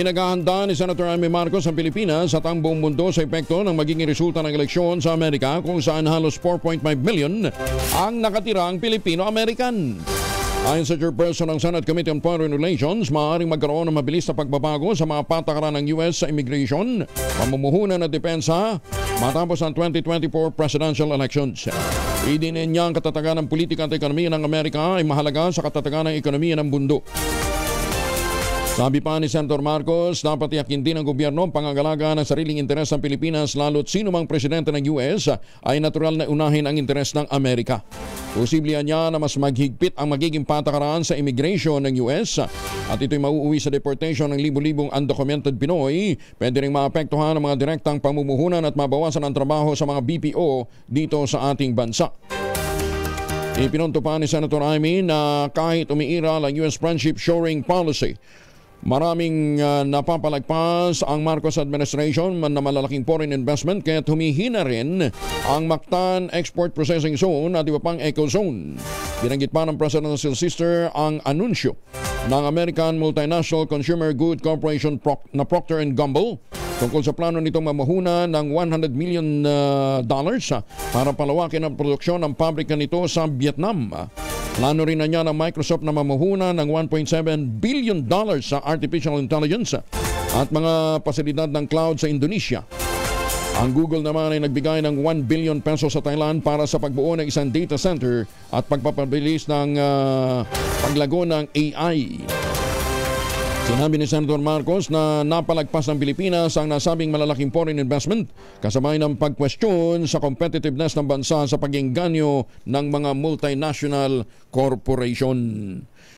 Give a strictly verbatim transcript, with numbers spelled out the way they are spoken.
Ipinaghahanda ni Senator Amy Marcos ang Pilipinas at ang buong mundo sa epekto ng magiging resulta ng eleksyon sa Amerika kung saan halos four point five million ang nakatirang Pilipino-American. Ayon sa chairperson ng Senate Committee on Foreign Relations, maaaring magkaroon ng mabilis na pagbabago sa mga patakaran ng U S sa immigration, pamumuhunan at depensa matapos ang twenty twenty-four presidential elections. Idinin niya ang katatagan ng politika at ekonomiya ng Amerika ay mahalaga sa katatagan ng ekonomiya ng mundo. Sabi pa ni Senator Marcos, dapat iyakin din ng gobyerno ang pangangalaga ng sariling interes ng Pilipinas lalo't sino mang presidente ng U S ay natural na unahin ang interes ng Amerika. Posible niya na mas maghigpit ang magiging patakaran sa immigration ng U S at ito'y mauuwi sa deportation ng libu-libong undocumented Pinoy. Pwede rin maapektuhan ang mga direktang pamumuhunan at mabawasan ang trabaho sa mga B P O dito sa ating bansa. Ipinunto pa ni Senator Amy na kahit umiiral ang U S friendship shoring policy, maraming uh, napapalagpas ang Marcos administration man na malalaking foreign investment kaya humihina rin ang Mactan Export Processing Zone at iba pang Eco Zone. Binanggit pa ng presidential sister ang anunsyo ng American Multinational Consumer Good Corporation Proc- na Procter and Gamble tungkol sa plano nitong mamahuna ng one hundred million dollars uh, para palawakin ang produksyon ng pabrika nito sa Vietnam. Plano rin na niya ng Microsoft na mamahuna ng one point seven billion dollars sa artificial intelligence at mga pasilidad ng cloud sa Indonesia. Ang Google naman ay nagbigay ng one billion pesos sa Thailand para sa pagbuo ng isang data center at pagpapabilis ng uh, paglago ng A I. Sinabi ni Senator Marcos na napalagpas ng Pilipinas ang nasabing malalaking foreign investment kasabay ng pagkwestiyon sa competitiveness ng bansa sa pag-engganyo ng mga multinational corporation.